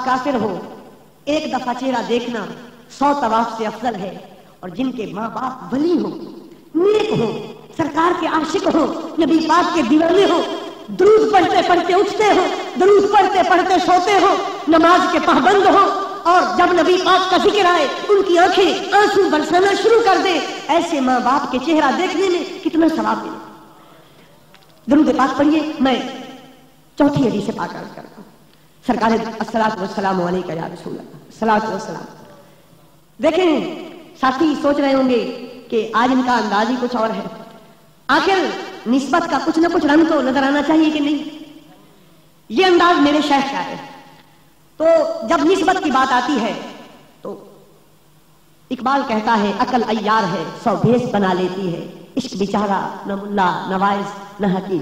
کافر ہو ایک دفعہ چہرہ دیکھنا 100 طواف سے افضل ہے، اور جن کے ماں باپ ولی ہو، نیک ہو، سرکار کے عاشق ہو، نبی پاک کے دیوانے ہو، درود پڑھتے پڑھتے اٹھتے ہو، درود پڑھتے پڑھتے سوتے ہو، نماز کے پابند ہو، اور جب نبی پاک کا ذکر آئے ان کی آنکھیں آنسو برسانا شروع کر دے، ایسے ماں باپ کے چہرہ دیکھنے میں کتنا ثواب ملے۔ درود پاک پڑھیے۔ میں چوتھی حدیث پاک عرض کرتا ہوں، سرکار الصلاۃ والسلام علیکہ یا رسول اللہ، الصلاۃ والسلام۔ دیکھیں ساتھی سوچ رہے ہوں گے کہ آج ان کا انداز ہی کچھ اور ہے، آخر نسبت کا کچھ نہ کچھ رنگ تو نظر آنا چاہیے کہ نہیں؟ یہ انداز میرے شیخ کا ہے۔ تو جب نسبت کی بات آتی ہے تو اقبال کہتا ہے عقل عیار ہے 100 بھیس بنا لیتی ہے، عشق بیچارہ نہ ملا نہ واعظ نہ حکیم۔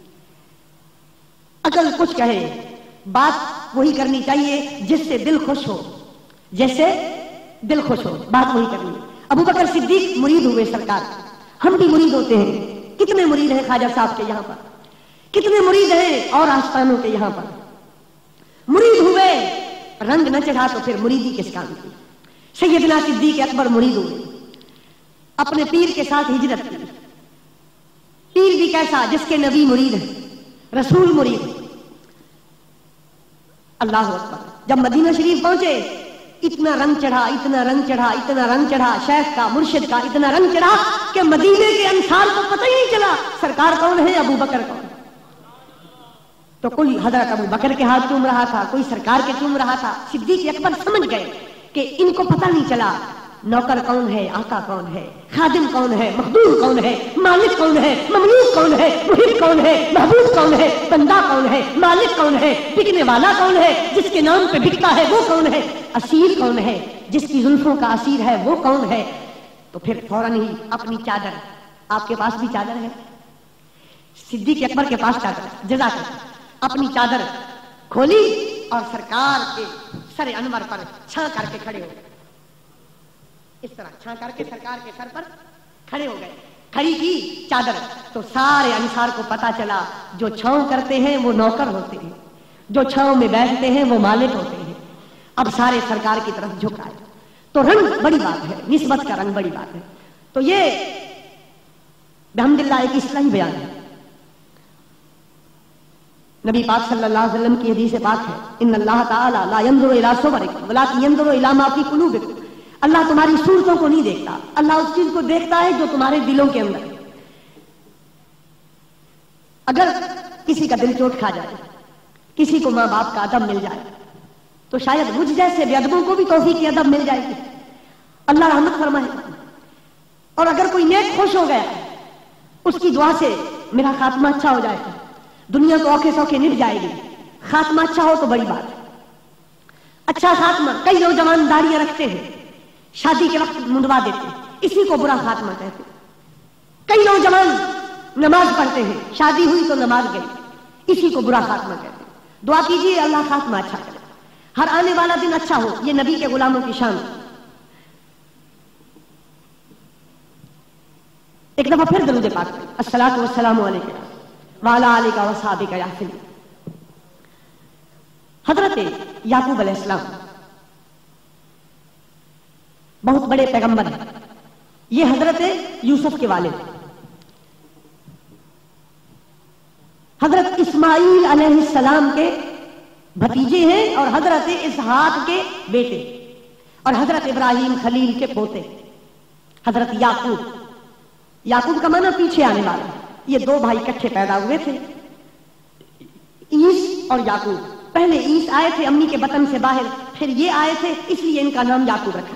عقل کچھ کہے، بات وہی کرنی چاہیے جس سے دل خوش ہو، جیسے دل خوش ہو، بات وہی کرنی۔ ابو بکر صدیق مرید ہوئے سرکار، ہم بھی مرید ہوتے ہیں۔ کتنے مرید ہیں خواجہ صاحب کے یہاں پر، کتنے مرید ہیں اور آستانوں کے یہاں پر؟ مرید ہوئے، رنگ نہ چڑھا تو پھر مریدی کس کام کی؟ سیدنا صدیق اکبر مرید ہوئے، اپنے پیر کے ساتھ ہجرت کی۔ پیر بھی کیسا؟ جس کے نبی مرید ہے، رسول مرید۔ اللہ اکبر۔ جب مدینہ شریف پہنچے اتنا رنگ چڑھا، اتنا رنگ چڑھا، اتنا رنگ چڑھا، شیخ کا مرشد کا اتنا رنگ چڑھا کہ مدینے کے انصار کو پتہ ہی نہیں چلا سرکار کون ہے، ابو بکر کون۔ تو کوئی حضرت ابو بکر کے ہاتھ چوم رہا تھا، کوئی سرکار کے چوم رہا تھا۔ صدیق اکبر سمجھ گئے کہ ان کو پتہ نہیں چلا نوکر کون ہے، آقا کون ہے، خادم کون ہے، مخدوم کون ہے، مالک کون ہے، مملوک کون ہے، محب کون ہے، محبوب کون ہے، بندہ کون ہے، مالک کون ہے، بکنے والا کون ہے، جس کے نام پہ بکتا ہے وہ کون ہے، اسیر کون ہے، جس کی زلفوں کا اسیر ہے وہ کون ہے۔ تو پھر فوراً ہی اپنی چادر، آپ کے پاس بھی چادر ہے، صدیق اکبر کے پاس چادر، جزاک اللہ، اپنی چادر کھولی اور سرکار کے سر انور پر چھاں کر کے کھڑے ہو گئے، اس طرح چھاں کر کے سرکار کے سر پر کھڑے ہو گئے، کھڑی کی چادر۔ تو سارے انصار کو پتا چلا جو چھاؤں کرتے ہیں وہ نوکر ہوتے ہیں، جو چھاؤں میں بیٹھتے ہیں وہ مالک ہوتے ہیں۔ اب سارے سرکار کی طرف جھک آئے۔ تو رنگ بڑی بات ہے، نسبت کا رنگ بڑی بات ہے۔ تو یہ بحمداللہ ایک اصلاحی بیان ہے۔ نبی پاک صلی اللہ علیہ وسلم کی حدیث پاک ہے، ان اللہ تعالی لا ينظر الى صورکم ولکن ينظر الى ما فی قلوبکم۔ اللہ تمہاری صورتوں کو نہیں دیکھتا، اللہ اس چیز کو دیکھتا ہے جو تمہارے دلوں کے اندر ہے۔ اگر کسی کا دل چوٹ کھا جائے، کسی کو ماں باپ کا ادب مل جائے، تو شاید مجھ جیسے بے ادبوں کو بھی توفیق ادب مل جائے گی، اللہ رحمت فرمائے۔ اور اگر کوئی نیک خوش ہو گیا، اس کی دعا سے میرا خاتمہ اچھا ہو جائے گا، دنیا تو اوکھے سوکھے نپ جائے گی، خاتمہ اچھا ہو تو بڑی بات ہے۔ اچھا خاتمہ، کئی نوجوان داڑیاں رکھتے ہیں، شادی کے وقت منڈوا دیتے ہیں، اسی کو برا خاتمہ کہتے ہیں۔ کئی نوجوان نماز پڑھتے ہیں، شادی ہوئی تو نماز گئی، اسی کو برا خاتمہ کہتے ہیں۔ دعا کیجیے اللہ خاتمہ اچھا کرے، ہر آنے والا دن اچھا ہو، یہ نبی کے غلاموں کی شان۔ ایک دفعہ پھر درود پاک پڑھیں، الصلاۃ والسلام علیکم وعلی آلک وصحبک یا سیدی۔ حضرت یعقوب علیہ السلام بہت بڑے پیغمبر ہیں، یہ حضرت یوسف کے والد، حضرت اسماعیل علیہ السلام کے بھتیجے ہیں اور حضرت اسحاق کے بیٹے، اور حضرت ابراہیم خلیل کے پوتے، حضرت یعقوب۔ یعقوب کا معنی پیچھے آنے والا۔ یہ دو بھائی اکٹھے پیدا ہوئے تھے، عیس اور یعقوب۔ پہلے عیس آئے تھے امی کے بطن سے باہر، پھر یہ آئے تھے، اس لیے ان کا نام یعقوب رکھا۔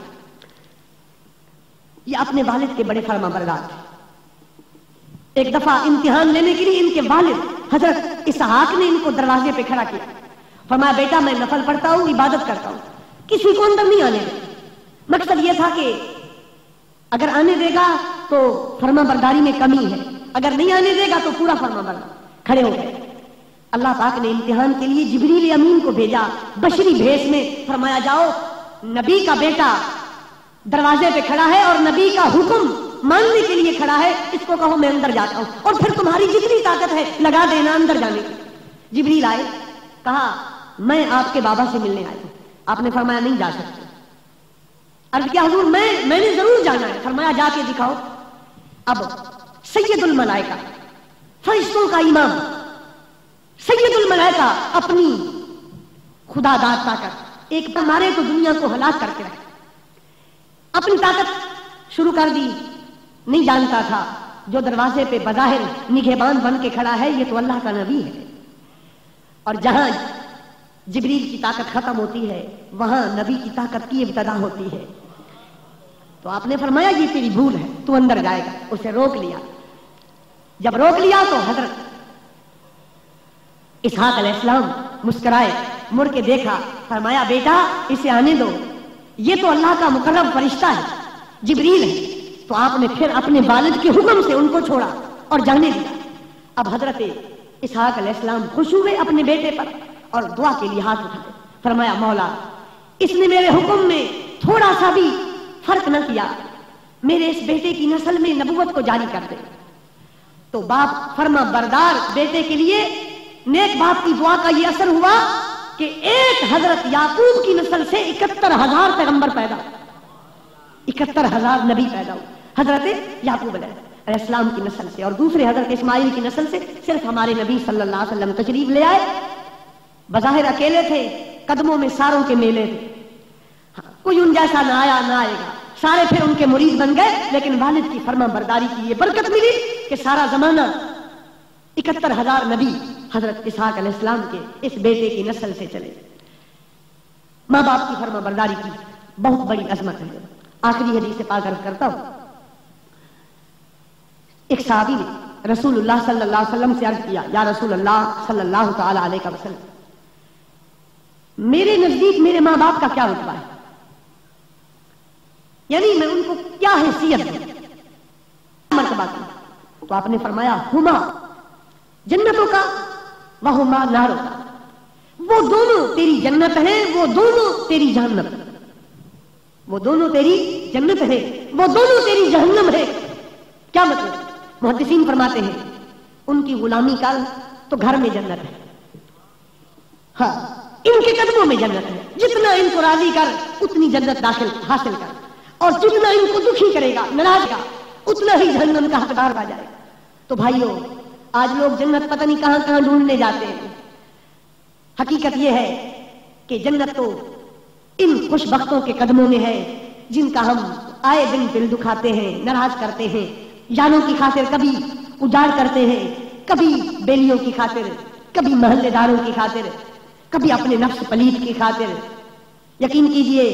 یہ اپنے والد کے بڑے فرما بردار تھے۔ ایک دفعہ امتحان لینے کے لیے ان کے والد حضرت اسحاق نے ان کو دروازے پہ کھڑا کیا، فرمایا بیٹا میں نفل پڑھتا ہوں، عبادت کرتا ہوں، کسی کو اندر نہیں آنے دے۔ مقصد یہ تھا کہ اگر آنے دے گا تو فرما برداری میں کمی ہے، اگر نہیں آنے دے گا تو پورا فرما بردار۔ کھڑے ہو گئے۔ اللہ پاک نے امتحان کے لیے جبریل امین کو بھیجا بشری بھیس میں، فرمایا جاؤ نبی کا بیٹا دروازے پہ کھڑا ہے اور نبی کا حکم ماننے کے لیے کھڑا ہے، اس کو کہو میں اندر جاتا ہوں، اور پھر تمہاری جتنی طاقت ہے لگا دینا اندر جانے کی۔ جبریل آئے، کہا میں آپ کے بابا سے ملنے آیا ہوں۔ آپ نے فرمایا نہیں جا سکتے. عرض کیا حضور میں نے ضرور جانا ہے. فرمایا جا کے دکھاؤ. اب سید الملائکہ فرشتوں کا امام سید الملائکہ اپنی خدا داد طاقت ایک پر مارے تو دنیا کو ہلاک کر کے رکھے, اپنی طاقت شروع کر دی. نہیں جانتا تھا جو دروازے پہ بظاہر نگہبان بن کے کھڑا ہے یہ تو اللہ کا نبی ہے, اور جہاں جبریل کی طاقت ختم ہوتی ہے وہاں نبی کی طاقت کی ابتدا ہوتی ہے. تو آپ نے فرمایا یہ تیری بھول ہے, تو اندر جائے گا. اسے روک لیا. جب روک لیا تو حضرت اسحاق علیہ السلام مسکرائے, مڑ کے دیکھا, فرمایا بیٹا اسے آنے دو, یہ تو اللہ کا مقرب فرشتہ ہے, جبریل ہے. تو آپ نے پھر اپنے والد کے حکم سے ان کو چھوڑا اور جانے دیا. اب حضرت اسحاق علیہ السلام خوش ہوئے اپنے بیٹے پر اور دعا کے لیے ہاتھ اٹھائے. فرمایا مولا اس نے میرے حکم میں تھوڑا سا بھی فرق نہ کیا, میرے اس بیٹے کی نسل میں نبوت کو جاری کر دے. تو باپ فرما بردار بیٹے کے لیے نیک باپ کی دعا کا یہ اثر ہوا کہ ایک حضرت یعقوب کی نسل سے 71,000 پیغمبر پیدا, 71,000 نبی پیدا ہوئے حضرت یعقوب علیہ السلام کی نسل سے, اور دوسرے حضرت اسماعیل کی نسل سے صرف ہمارے نبی صلی اللہ علیہ وسلم تشریف لے آئے. بظاہر اکیلے تھے, قدموں میں ساروں کے میلے تھے, کوئی ان جیسا نہ آیا نہ آئے گا, سارے پھر ان کے مرید بن گئے. لیکن والد کی فرما برداری کی یہ برکت ملی کہ سارا زمانہ 71,000 نبی حضرت اسحاق علیہ السلام کے اس بیٹے کی نسل سے چلے. ماں باپ کی فرما برداری کی بہت بڑی عظمت ہے. آخری حدیث پاک عرض کرتا ہوں. ایک صحابی نے رسول اللہ صلی اللہ علیہ وسلم سے عرض کیا, یا رسول اللہ صلی اللہ تعالی علیہ وسلم, میرے نزدیک میرے ماں باپ کا کیا رتبہ ہے, یعنی میں ان کو کیا حیثیت دوں, مرتبہ کی. تو آپ نے فرمایا ہما جنتوں کا وہما ناروں کا, وہ دونوں تیری جنت ہے, وہ دونوں تیری جہنم, وہ دونوں تیری جنت ہے, وہ دونوں تیری جہنم ہے. کیا مطلب؟ محدثین فرماتے ہیں ان کی غلامی کر تو گھر میں جنت ہے, ہاں ان کے قدموں میں جنت ہے, جتنا ان کو راضی کر اتنی جنت داخل حاصل کر, اور جتنا ان کو دکھی کرے گا ناراض گا اتنا ہی جہنم کا حقدار آ جائے گا. تو بھائیو آج لوگ جنت پتہ نہیں کہاں کہاں ڈھونڈنے جاتے ہیں. حقیقت یہ ہے کہ جنت تو ان خوش بختوں کے قدموں میں ہے جن کا ہم آئے دن دل دکھاتے ہیں, ناراض کرتے ہیں, جانوں کی خاطر کبھی اجاڑ کرتے ہیں, کبھی بیلیوں کی خاطر, کبھی محلے داروں کی خاطر, کبھی اپنے نفس پلید کی خاطر. یقین کیجئے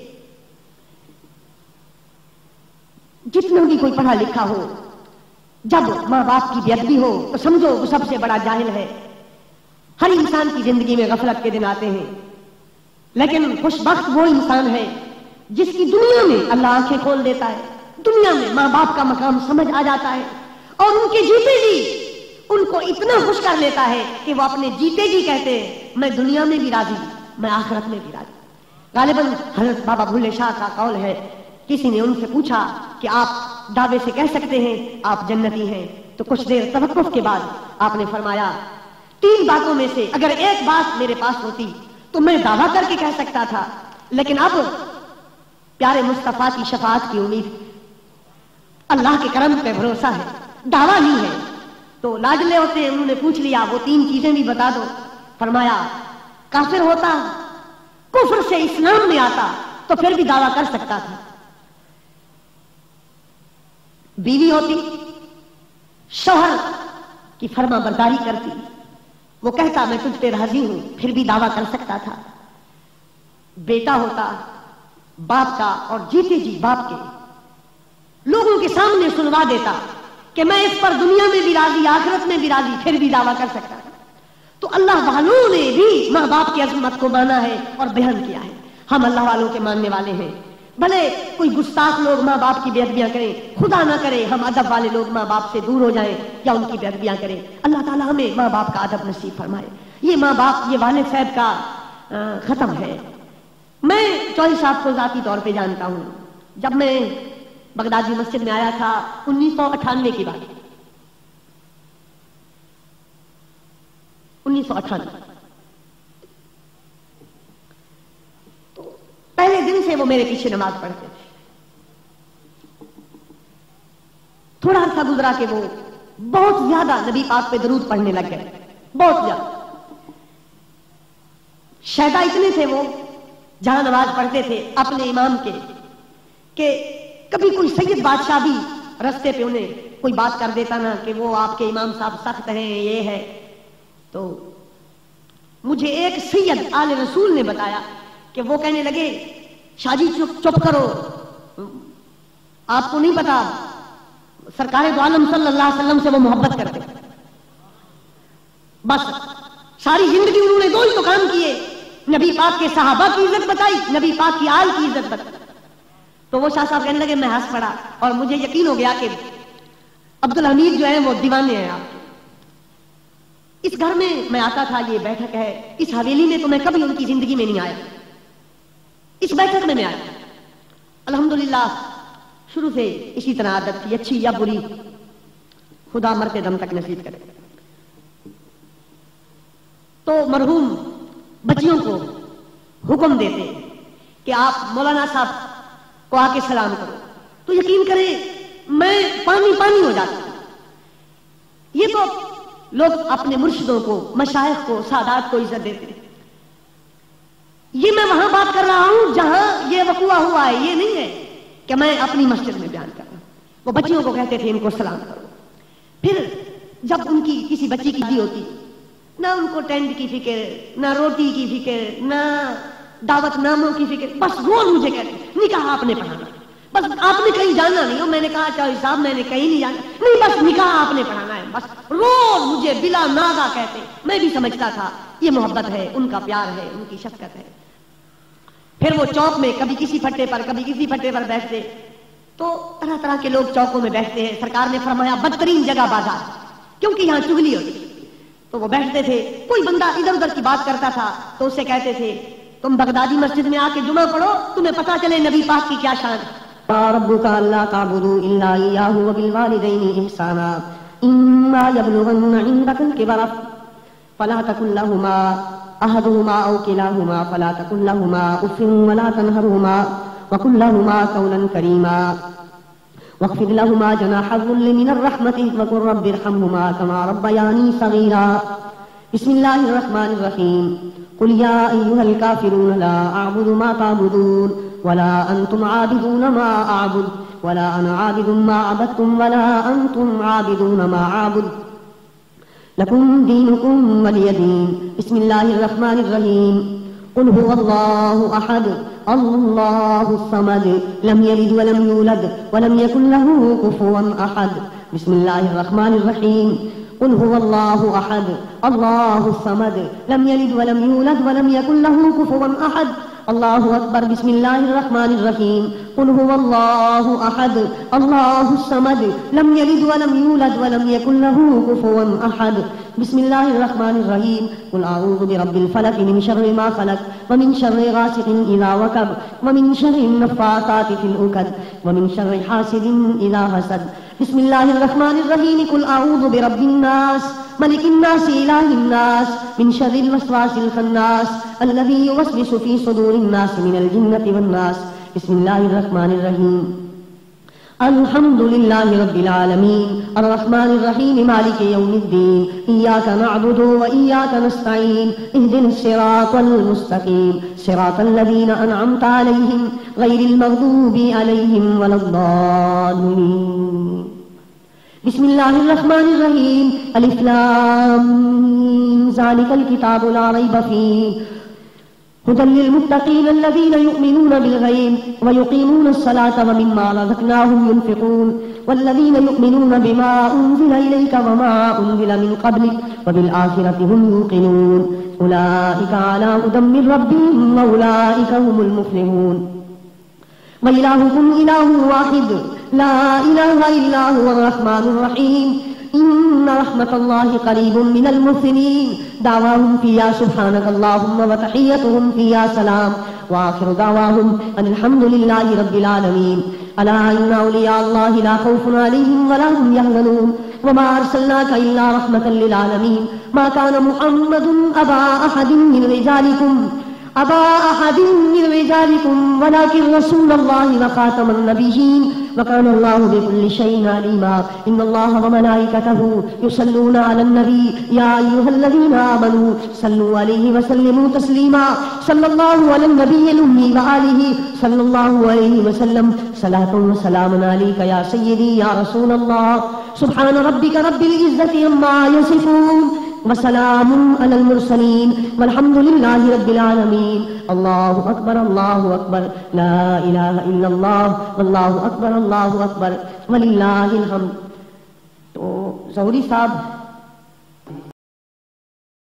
جتنا بھی کوئی پڑھا لکھا ہو, جب ماں باپ کی بے ادبی ہو تو سمجھو وہ سب سے بڑا جاہل ہے. ہر انسان کی زندگی میں غفلت کے دن آتے ہیں, لیکن خوش بخت وہ انسان ہے جس کی دنیا میں اللہ آنکھیں کھول دیتا ہے, دنیا میں ماں باپ کا مقام سمجھ آ جاتا ہے, اور ان کے جیتے جی ان کو اتنا خوش کر لیتا ہے کہ وہ اپنے جیتے جی کہتے ہیں میں دنیا میں بھی راضی, میں آخرت میں بھی راضی. غالباً حضرت بابا بھولے شاہ کا قول ہے, کسی نے ان سے پوچھا کہ آپ دعوے سے کہہ سکتے ہیں آپ جنتی ہیں, تو کچھ دیر توقف کے بعد آپ نے فرمایا 3 باتوں میں سے اگر ایک بات میرے پاس ہوتی تو میں دعویٰ کر کے کہہ سکتا تھا, لیکن اب پیارے مصطفیٰ کی شفاعت کی امید, اللہ کے کرم پہ بھروسہ ہے, دعویٰ نہیں ہے. تو لاجلے ہوتے ہیں, انہوں نے پوچھ لیا وہ 3 چیزیں بھی بتا دو. فرمایا کافر ہوتا, کفر سے اسلام میں آتا تو پھر بھی دعویٰ کر سکتا تھا, بیوی ہوتی, شوہر کی فرما برداری کرتی, وہ کہتا میں تجھ پہ راضی ہوں, پھر بھی دعویٰ کر سکتا تھا. بیٹا ہوتا باپ کا, اور جیتے جی باپ کے لوگوں کے سامنے سنوا دیتا کہ میں اس پر دنیا میں بھی راضی آخرت میں بھی راضی, پھر بھی دعویٰ کر سکتا تھا. تو اللہ والوں نے بھی ماں باپ کی عظمت کو مانا ہے اور بیان کیا ہے. ہم اللہ والوں کے ماننے والے ہیں, بھلے کوئی گستاخ لوگ ماں باپ کی بے ادبیاں کریں, خدا نہ کرے ہم ادب والے لوگ ماں باپ سے دور ہو جائیں یا ان کی بے ادبیاں کریں. اللہ تعالیٰ ہمیں ماں باپ کا ادب نصیب فرمائے. یہ ماں باپ, یہ والد صاحب کا ختم ہے. میں چوہدری صاحب کو ذاتی طور پہ جانتا ہوں. جب میں بغدادی مسجد میں آیا تھا 1998 کی بات, 1998 سے وہ میرے پیچھے نماز پڑھتے تھے. تھوڑا عرصہ گزرا کہ وہ بہت زیادہ نبی پاک پہ درود پڑھنے لگ گئے, بہت زیادہ. شہدا اتنے تھے وہ جہاں نماز پڑھتے تھے اپنے امام کے, کہ کبھی کوئی سید بادشاہ بھی رستے پہ انہیں کوئی بات کر دیتا نا کہ وہ آپ کے امام صاحب سخت ہیں, یہ ہے. تو مجھے ایک سید آل رسول نے بتایا کہ وہ کہنے لگے شاہ جی چپ کرو, آپ کو نہیں پتا سرکار دو عالم صلی اللہ علیہ وسلم سے وہ محبت کرتے, بس ساری زندگی انہوں نے دو ہی تو کام کیے, نبی پاک کے صحابہ کی عزت بتائی, نبی پاک کی آل کی عزت بتائی. تو وہ شاہ صاحب کہنے لگے, میں ہنس پڑا اور مجھے یقین ہو گیا کہ عبدالحمید جو ہیں وہ دیوانے ہیں آپ کے. اس گھر میں آتا تھا, یہ بیٹھک ہے, اس حویلی میں تو میں کبھی ان کی زندگی میں نہیں آیا, اس بیٹھک میں آیا. الحمدللہ شروع سے اسی طرح عادت تھی, اچھی یا بری خدا مرتے دم تک نصیب کرے. تو مرحوم بچیوں کو حکم دیتے کہ آپ مولانا صاحب کو آ کے سلام کرو, تو یقین کریں میں پانی ہو جاتا. یہ تو لوگ اپنے مرشدوں کو, مشائخ کو, سادات کو عزت دیتے ہیں. یہ میں وہاں بات کر رہا ہوں جہاں یہ وقوع ہوا ہے, یہ نہیں ہے کہ میں اپنی مسجد میں بیان کر رہا ہوں. وہ بچیوں کو کہتے تھے ان کو سلام کرو. پھر جب ان کی کسی بچی کی شادی ہوتی, نہ ان کو ٹینٹ کی فکر, نہ روٹی کی فکر, نہ دعوت ناموں کی فکر, بس روز مجھے کہتے نکاح آپ نے پڑھانا, بس آپ نے کہیں جانا نہیں ہو. میں نے کہا چاہے صاحب میں نے کہیں نہیں جانا, نہیں بس نکاح آپ نے پڑھانا ہے. بس روز مجھے بلا ناغہ کہتے. میں بھی سمجھتا تھا یہ محبت ہے, ان کا پیار ہے, ان کی شفقت ہے. پھر وہ چوک میں کبھی کسی پھٹے پر کبھی کسی پھٹے پر بیٹھتے, تو طرح طرح کے لوگ چوکوں میں بیٹھتے ہیں. سرکار نے فرمایا بدترین جگہ بازار, کیونکہ یہاں چگلی ہوتی. تو وہ بیٹھتے تھے, کوئی بندہ ادھر ادھر کی بات کرتا تھا تو اسے کہتے تھے تم بغدادی مسجد میں آ کے جمعہ پڑھو, تمہیں پتا چلے نبی پاک کی کیا شان ہے. ربک الا تعبدوا الا اياه وبالوالدين احسانا اما يبلغن عندك الكبر فلا تقل لهما احدهما او كلاهما فلا تقل لهما اف ولا تنهرهما وقل لهما قولا كريما واخفض لهما جناح الذل من الرحمة وقل رب ارحمهما كما ربياني صغيرا. بسم الله الرحمن الرحيم. قل يا أيها الكافرون لا أعبد ما تعبدون ولا أنتم عابدون ما أعبد ولا أنا عابد ما عبدتم ولا أنتم عابدون ما أعبد لكم دينكم ولي دين. بسم الله الرحمن الرحيم. قل هو الله أحد الله الصمد لم يلد ولم يولد ولم يكن له كفوا أحد. بسم الله الرحمن الرحيم. قل هو الله أحد الله الصمد لم يلد ولم يولد ولم يكن له كفوا أحد. الله أكبر. بسم الله الرحمن الرحيم. قل هو الله أحد الله الصمد لم يلد ولم يولد ولم يكن له كفوا أحد. بسم الله الرحمن الرحيم. قل أعوذ برب الفلق من شر ما خلق ومن شر غاسق إذا وقب ومن شر النفاثات في العقد ومن شر حاسد إذا حسد. بسم الله الرحمن الرحيم. قل أعوذ برب الناس ملك الناس إله الناس من شر الوسواس الخناس الذي يوسوس في صدور الناس من الجنة والناس. بسم الله الرحمن الرحيم. الحمد لله رب العالمين الرحمن الرحيم مالك يوم الدين إياك نعبد وإياك نستعين اهدنا الصراط المستقيم صراط الذين أنعمت عليهم غير المغضوب عليهم ولا الضالين. بسم الله الرحمن الرحيم. الف لام ميم ذلك الكتاب لا ريب فيه هدى للمتقين الذين يؤمنون بالغيب ويقيمون الصلاة ومما رزقناهم ينفقون والذين يؤمنون بما أنزل إليك وما أنزل من قبلك وبالآخرة هم يوقنون أولئك على هدى من ربهم وأولئك هم المفلحون. وإلهكم إله واحد لا إله إلا هو الرحمن الرحيم. إن رحمة الله قريب من المحسنين. دعواهم فيها سبحانك اللهم وتحيتهم فيها سلام وآخر دعواهم أن الحمد لله رب العالمين. ألا إن أولياء الله لا خوف عليهم ولا هم يحزنون وما أرسلناك إلا رحمة للعالمين. ما كان محمد أبا أحد من رجالكم أبا أحد من رجالكم ولكن رسول الله وخاتم النبيين وكان الله بكل شيء عليما إن الله وملائكته يصلون على النبي يا أيها الذين آمنوا صلوا عليه وسلموا تسليما صلى الله على النبي الأمي وآله صلى الله عليه وسلم صلاة وسلام عليك يا سيدي يا رسول الله سبحان ربك رب العزة عما يصفون وسلام على المرسلين والحمد لله رب العالمين الله أكبر لا إله إلا الله والله أكبر وللہ الحمد. تو ظہوری صاحب